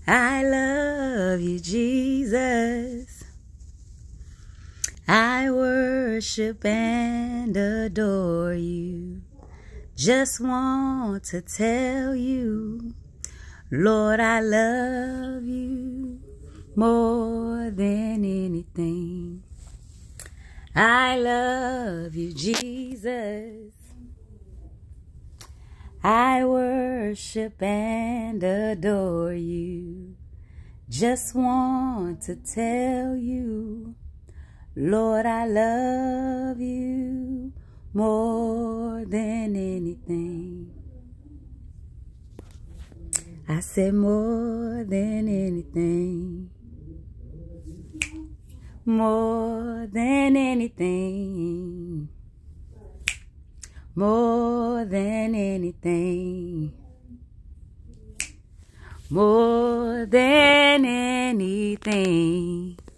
I love you, Jesus. I worship and adore you. Just want to tell you, Lord, I love you more than anything. I love you, Jesus. I worship and adore you. Just want to tell you, Lord, I love you more than anything. I said more than anything. More than anything. More than anything. More than anything.